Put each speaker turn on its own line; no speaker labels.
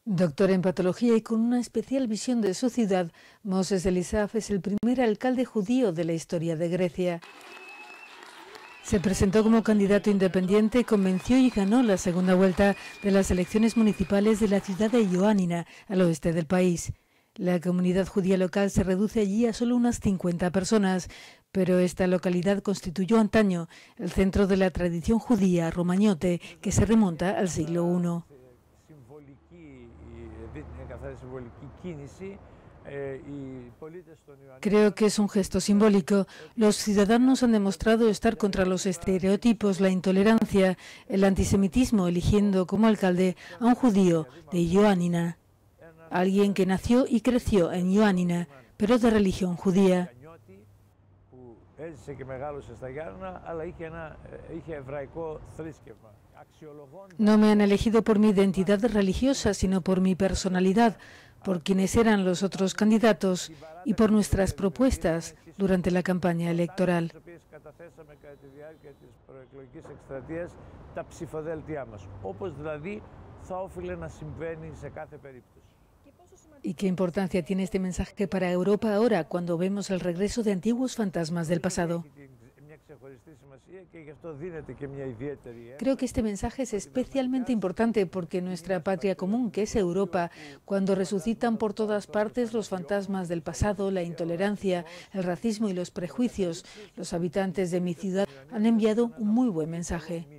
Doctor en patología y con una especial visión de su ciudad, Moses Elisaf es el primer alcalde judío de la historia de Grecia. Se presentó como candidato independiente, convenció y ganó la segunda vuelta de las elecciones municipales de la ciudad de Ioánina, al oeste del país. La comunidad judía local se reduce allí a solo unas 50 personas, pero esta localidad constituyó antaño el centro de la tradición judía romañote que se remonta al siglo I. Creo que es un gesto simbólico. Los ciudadanos han demostrado estar contra los estereotipos, la intolerancia, el antisemitismo, eligiendo como alcalde a un judío de Ioánina, alguien que nació y creció en Ioánina, pero de religión judía. No me han elegido por mi identidad religiosa, sino por mi personalidad, por quienes eran los otros candidatos y por nuestras propuestas durante la campaña electoral. ¿Y qué importancia tiene este mensaje para Europa ahora, cuando vemos el regreso de antiguos fantasmas del pasado? Creo que este mensaje es especialmente importante porque nuestra patria común, que es Europa, cuando resucitan por todas partes los fantasmas del pasado, la intolerancia, el racismo y los prejuicios, los habitantes de mi ciudad han enviado un muy buen mensaje.